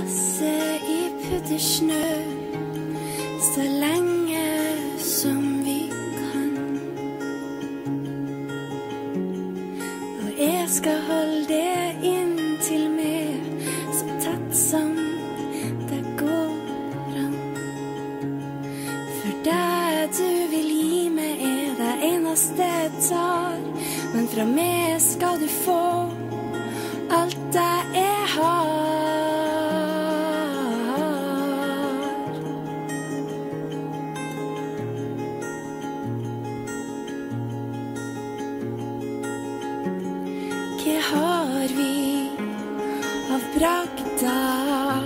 vasse i puddersnø så lenge som vi kan. Og jeg skal holde det inntil meg så tett som det går an. For det du vil gi meg er det eneste jeg tar, men fra meg skal du få alt det jeg har. Hva har vi av bragder?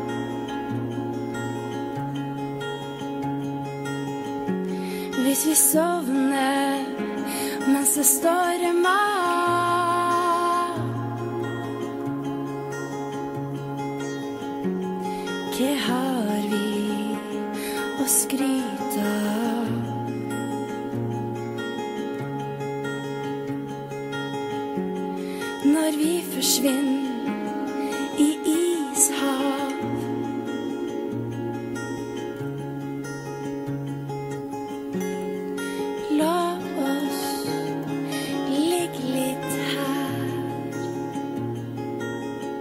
Hvis vi sovner mens det stormer, hva har vi å skryte av? Når vi forsvinner i ishav, la oss ligge litt her.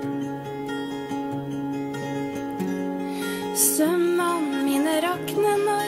Sømmene mine rakner nå,